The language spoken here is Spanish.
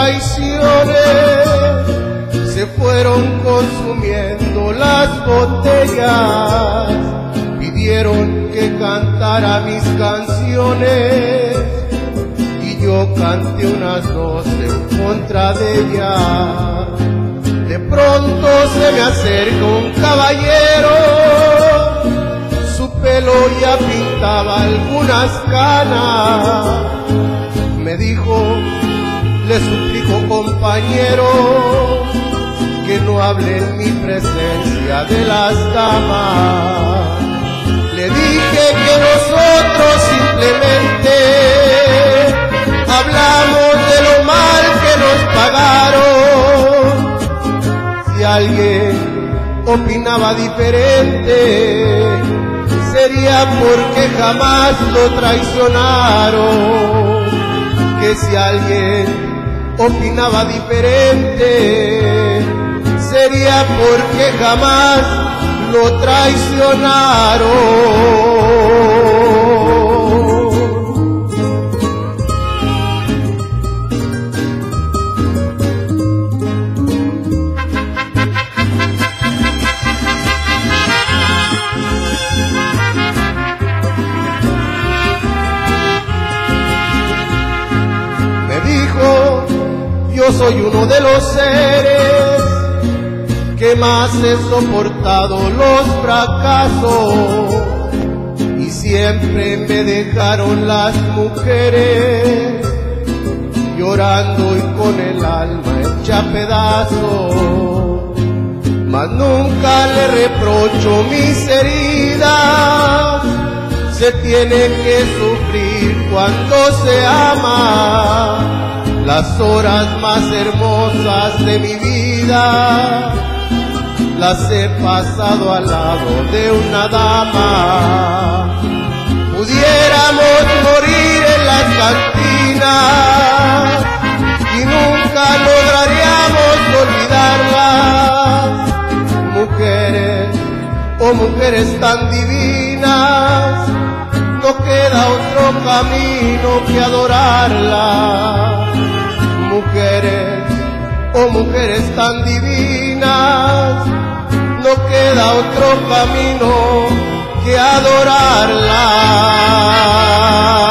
traiciones, se fueron consumiendo las botellas, pidieron que cantara mis canciones y yo canté unas dos en contra de ellas. De pronto se me acerca un caballero, su pelo ya pintaba algunas canas. Me dijo: le suplico, compañero, que no hable en mi presencia de las damas. Le dije que nosotros simplemente hablamos de lo mal que nos pagaron. Si alguien opinaba diferente, sería porque jamás lo traicionaron. Que si alguien opinaba diferente, sería porque jamás lo traicionaron. Yo soy uno de los seres que más he soportado los fracasos y siempre me dejaron las mujeres llorando y con el alma hecha pedazos. Mas nunca le reprocho mis heridas, se tiene que sufrir cuando se ama. Las horas más hermosas de mi vida las he pasado al lado de una dama. Pudiéramos morir en las cantinas y nunca lograríamos olvidarlas. Mujeres, oh mujeres tan divinas, no queda otro camino que adorarlas. Mujeres, oh mujeres tan divinas, no queda otro camino que adorarlas.